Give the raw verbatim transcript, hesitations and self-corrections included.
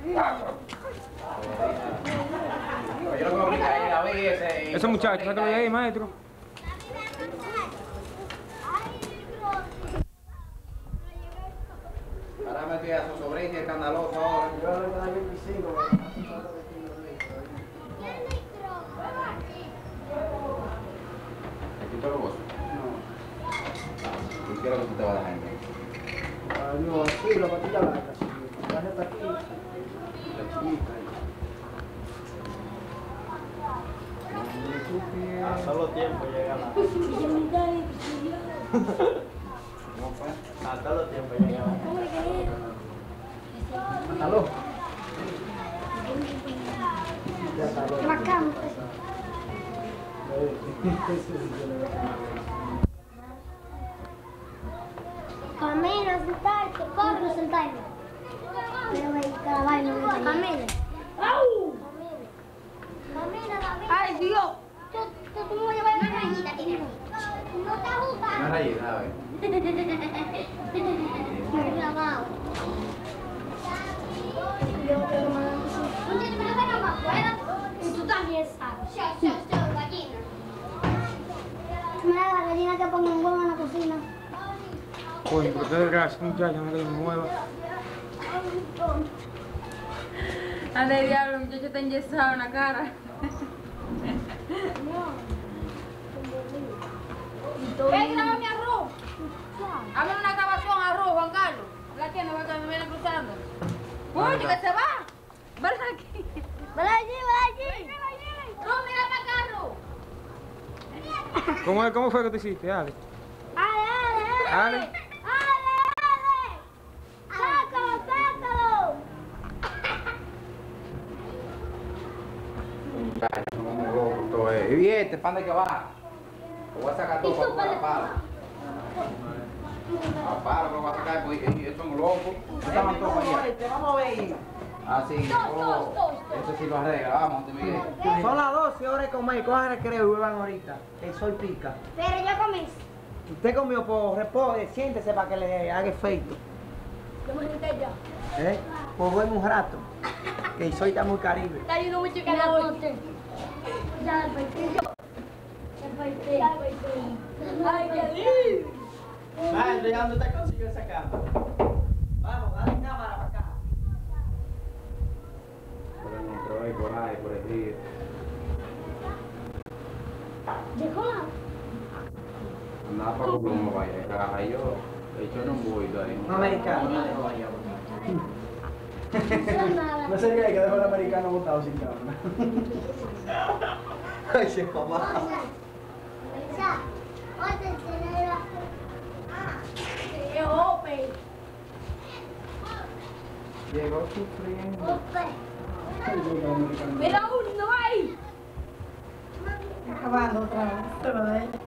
Yo lo que ahí, la vi ese. Esos muchachos, sácalo de ahí, maestro. Ahora me estoy a su sobrina escandaloso ahora. Yo le voy a dar veinticinco. ¿Aquí todo lo gozo? No. ¿Y qué es lo que tú te vas a dejar en medio? Ah, no, así, la patilla blanca. La tarjeta aquí. La chiquita. A solo tiempo llega la. ¿Cómo fue? A solo tiempo llega la. Mátalo. Macam. Camina, sentarte, corre, sentarme. Pero ve, cada vaina no te camina. ¡Au! Camina, David. ¡Ay, Dios! Tú, tú, tú me vas a llevar una rayita, tienes. No te gusta. Una rayita, a ver. Me clavado. Yo te lo mando. Un día me lo sacan más fuera. Y tú también sabes. Yo, yo, yo, gallina. Mira la gallina que pone un huevo en la cocina. Coño, pero qué desgracia, muchacho, no que me mueva. Ande diablo, el muchacho está enyesado en la cara. Ven, graba mi arroz. Hazme una grabación, arroz, Juan Carlos. La tiene, porque me viene cruzando. Uy, que se va. Ven aquí. Ven allí, ven allí. No, mira para carro. ¿Cómo, ¿Cómo fue que tú hiciste, Ale? Ale, ale, ale. Ale. Ale, ale. Sácalo, sácalo. Muchachos, somos muy locos todo eso. Y este, pan de que va. Lo voy a sacar todo para jugar a palo. A palo lo voy a sacar porque ellos son locos. Estaban todos allá. Vamos a ver. Ah, sí. Oh, esto sí lo arregla. Vamos, te mire. Son las doce horas de comer. Cojan recreo y vuelvan ahorita. El sol pica. Pero yo comí. Usted comió, pues repose, siéntese para que le haga efecto. Yo me senté ya. ¿Eh? Pues duerme un rato. Que el sol está muy caribe. Está yendo mucho que la bote. Ya el paitillo. El paitillo. Ya el paitillo. Ay, qué lindo. Maestro, ¿y dónde te consiguió esa cámara? Vamos, dale cámara para acá. Por el monstruo ahí, por ahí, por el río. ¿Dejó la? Andaba para Oklahoma, vaya. Caraja, yo he hecho en un buito ahí. Un americano. Nada. No sería que dejó el americano botado sin cámara. Ay, se papá. Ya. Oye, se la. ¡Qué ope! Llegó sufriendo. ¡Ope! Mira uno ahí. Acabando otra vez.